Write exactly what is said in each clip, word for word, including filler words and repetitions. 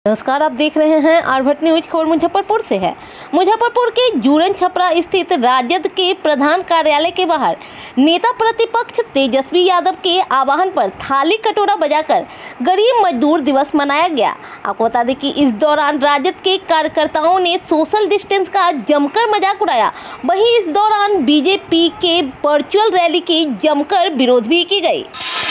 नमस्कार, आप देख रहे हैं आरभट न्यूज। खबर मुजफ्फरपुर से है। मुजफ्फरपुर के जूरन छपरा स्थित राजद के प्रधान कार्यालय के बाहर नेता प्रतिपक्ष तेजस्वी यादव के आह्वान पर थाली कटोरा बजाकर गरीब मजदूर दिवस मनाया गया। आपको बता दें कि इस दौरान राजद के कार्यकर्ताओं ने सोशल डिस्टेंस का जमकर मजाक उड़ाया। वहीं इस दौरान बीजेपी के वर्चुअल रैली की जमकर विरोध भी की गई।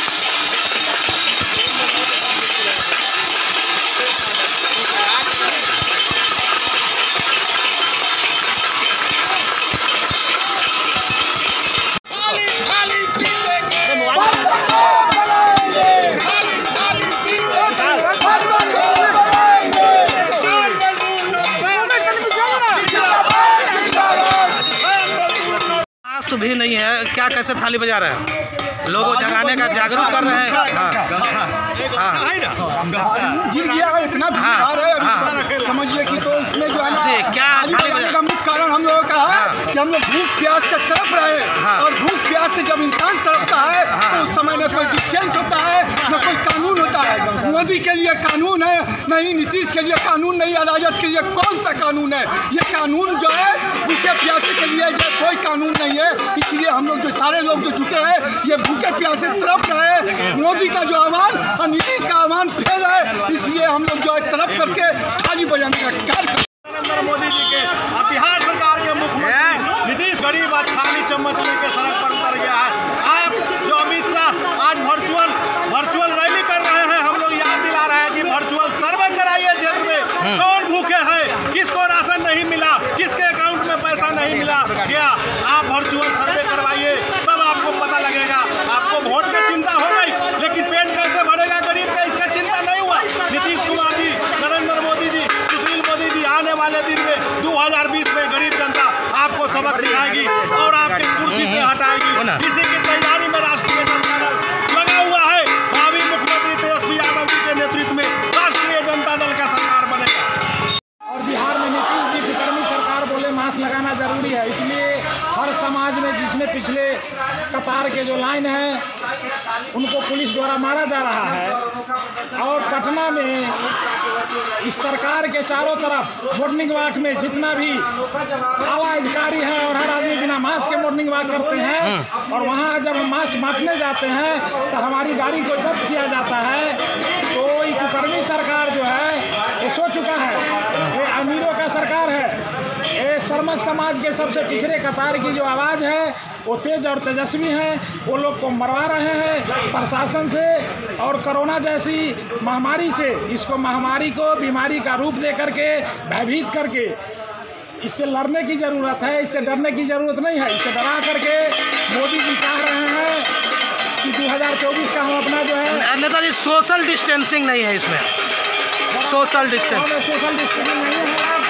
भी नहीं है, क्या कैसे थाली बजा रहे हैं? लोगों जगाने का जागरूक कर रहे हैं। हाँ गिर गया है, इतना भीड़ है, समझिए कि तो इसमें जो है ना क्या थाली बजाने का मुख्य कारण हम लोगों का है कि हम लोग भूख प्यास से तड़प रहे हैं। और भूख प्यास से जब इंसान तड़पता है तो उस समय न कोई डिस्टेंस होता है, न कोई कानून होता है। मोदी के लिए कानून है नहीं, नीतीश के लिए कानून नहीं, राजद के लिए कौन सा कानून है? ये कानून जो है भूखे प्यासे के लिए कोई कानून नहीं है। इसलिए हम लोग जो सारे लोग जो जुटे हैं ये भूखे प्यासे तड़प रहे। मोदी का जो आह्वान और नीतीश का आह्वान फेल है, इसलिए हम लोग जो है तड़प करके थाली बजाने का कार्य। नरेंद्र मोदी जी के अब बिहार सरकार के मुख्यमंत्री नीतीश गरीब आज थाली चम्मच लेके सड़क पर उतर गया है। आप जो अमित शाह आज वर्चुअल वर्चुअल रैली कर रहे हैं, हम लोग याद दिला रहे हैं कि वर्चुअल सर्वे कराइए क्षेत्र में कौन भूखे हैं, किसको राशन नहीं मिला, किसके अकाउंट में पैसा नहीं मिला। क्या आप वर्चुअल सर्वे करवाइए, तब आपको पता लगेगा। आपको वोट की चिंता हो गई, लेकिन पेट कैसे भरेगा गरीब का, इसका चिंता नहीं हुआ। नीतीश कुमार जी, नरेंद्र मोदी जी, सुशील मोदी जी आने वाले दिन में दो हज़ार बीस में गरीब जनता आपको सबक सिखाएगी और आपकी कुर्सी से हटाएगी। इसी की तैयारी में राष्ट्रीय जनता दल लगा हुआ है। भावी मुख्यमंत्री तेजस्वी यादव जी के नेतृत्व में राष्ट्रीय जनता दल का सरकार बनेगा। और बिहार में नीतीश जी विक्रमी सरकार बोले मास्क लगाना जरूरी है, इसलिए हर समाज में जिसमें पिछले कतार के जो लाइन है उनको पुलिस द्वारा मारा जा रहा है। और पटना में इस सरकार के चारों तरफ मॉर्निंग वॉक में जितना भी आला अधिकारी है और हर आदमी बिना मास्क के मॉर्निंग वॉक करते हैं। और वहाँ जब हम मास्क बांटने जाते हैं तो हमारी गाड़ी को जब्त किया जाता है। तो ये कुकर्मी सरकार जो है ये सो चुका है, ये अमीरों का सरकार है। ये सरमत समाज के सबसे पिछड़े कतार की जो आवाज़ है वो तेज और तेजस्वी हैं, वो लोग को मरवा रहे हैं प्रशासन से और कोरोना जैसी महामारी से। इसको महामारी को बीमारी का रूप दे करके भयभीत करके इससे लड़ने की ज़रूरत है, इससे डरने की ज़रूरत नहीं है। इससे डरा करके मोदी जी चाह रहे हैं कि दो हज़ार चौबीस का हम अपना जो है नेताजी सोशल डिस्टेंसिंग नहीं है इसमें, सोशल डिस्टेंस सोशल डिस्टेंसिंग नहीं है।